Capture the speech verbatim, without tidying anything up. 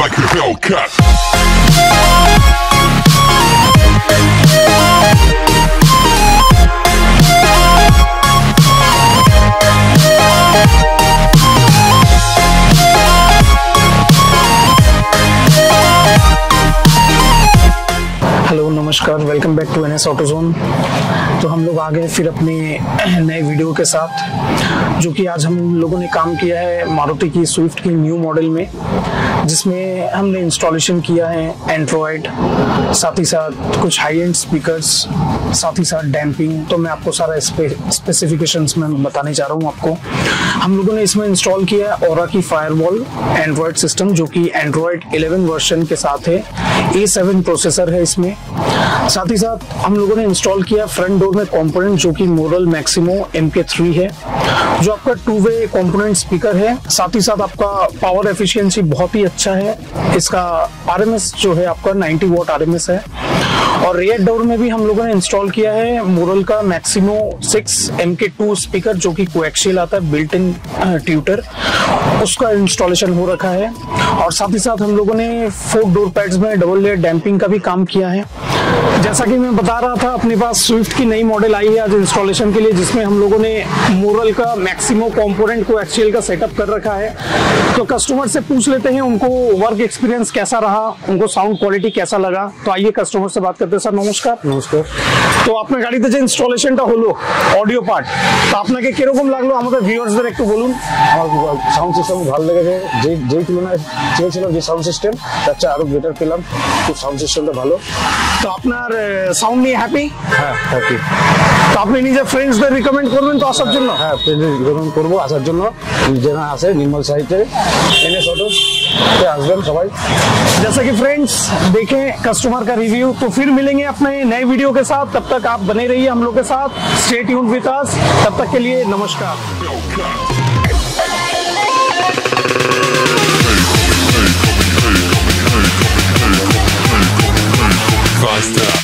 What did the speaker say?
like a Hellcat. Hello नमस्कार, welcome back to N S auto zone. तो हम लोग आ गए फिर अपने नए वीडियो के साथ, जो कि आज हम लोगों ने काम किया है मारुति की स्विफ्ट की न्यू मॉडल में, जिसमें हमने इंस्टॉलेशन किया है एंड्रॉयड, साथ ही साथ कुछ हाई एंड स्पीकर्स, साथ ही साथ डैम्पिंग। तो मैं आपको सारा स्पेसिफिकेशंस में बताने जा रहा हूँ आपको। हम लोगों ने इसमें इंस्टॉल किया है ओरा की फायरवॉल एंड्रॉयड सिस्टम, जो कि एंड्रॉयड इलेवन वर्जन के साथ है। ए सेवन प्रोसेसर है इसमें। साथ ही साथ हम लोगों ने इंस्टॉल किया फ्रंट डोर में कंपोनेंट, जो कि Morel Maximo M K three है, जो आपका टू वे कंपोनेंट स्पीकर है। साथ ही साथ आपका पावर एफिशिएंसी बहुत ही अच्छा है। इसका आरएमएस जो है आपका नाइंटी वॉट आरएमएस है। और रियर डोर में भी हम लोगों ने इंस्टॉल किया है मोरल का Maximo six M K two speaker, जो कि कोएक्सियल आता है, बिल्ट इन ट्यूटर, उसका इंस्टॉलेशन हो रखा है। और साथ ही साथ हम लोगों ने फोर डोर पैड्स में डबल लेयर डैम्पिंग का भी काम किया है। जैसा कि मैं बता रहा था, अपने पास स्विफ्ट की नई मॉडल आई है आज इंस्टॉलेशन के लिए, जिसमें हम लोगों ने मोरल का मैक्सिमो कंपोनेंट को एक्सियल का सेटअप कर रखा है। तो कस्टमर से पूछ लेते हैं उनको वर्क एक्सपीरियंस कैसा रहा, उनको साउंड क्वालिटी कैसा लगा। तो आइए कस्टमर से बात करते हैं। सर नमस्कार। नमस्कार। তো আপনার গাড়িতে যে ইনস্টলেশনটা হলো অডিও পার্ট, তো আপনাকে কিরকম লাগলো আমাদের ভিউয়ার্সদের একটু বলুন। আমার সাউন্ড সিস্টেম ভালো লেগেছে, যে যেই তুলনায় চেয়েছিলাম যে সাউন্ড সিস্টেম তার চেয়ে আরো বেটার পেলাম। খুব সাউন্ড সিস্টেমটা ভালো। তো আপনার সাউন্ড নিয়ে হ্যাপি? হ্যাঁ হ্যাপি। তো আপনি নিজে ফ্রেন্ডসদের রিকমেন্ড করবেন তো আসার জন্য? হ্যাঁ ফ্রেন্ডদের রিকমেন্ড করবো আসার জন্য। যারা আসে নির্মল সাইটে এনএস অটো আসবেন सबाई। जैसा कि फ्रेंड्स देखें कस्टमर का रिव्यू, तो फिर मिलेंगे अपने नए वीडियो के साथ। तब तक आप बने रहिए हम लोग के साथ। Stay tuned with us. तब तक के लिए नमस्कार। Faster.